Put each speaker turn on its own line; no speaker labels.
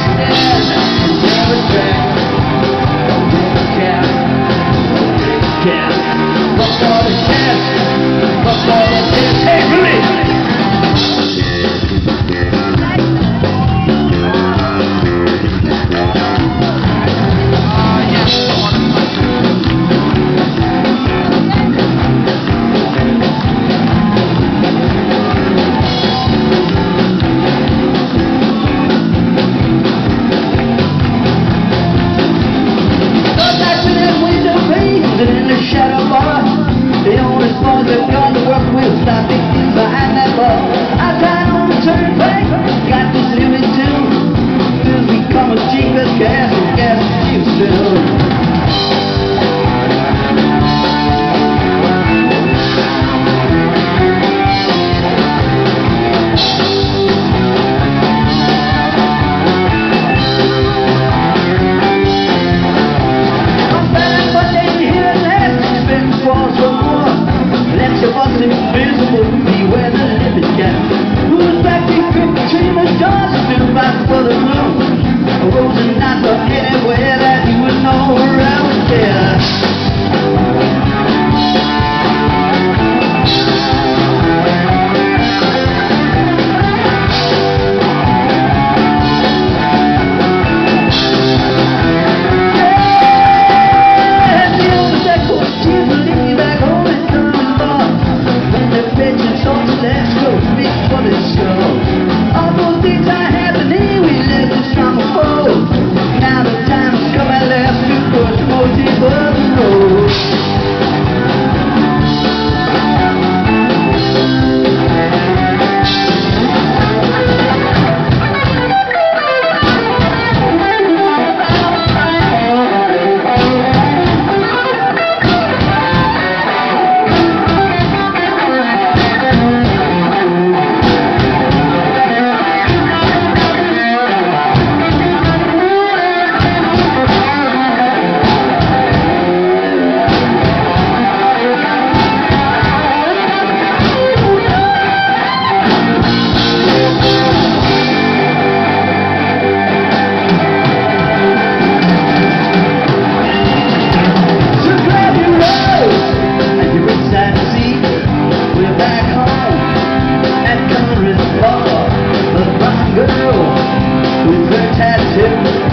The only small that gone to work with stop behind that ball. I tried on the turnpike, got this limit too. Till become as cheap as gas and gas is cheap still. Invisible, beware the limit gap. Who's back in grip between the jaws? Still fighting for the moon. A rose and not for anywhere that you would know around here. Girl with her tattoo.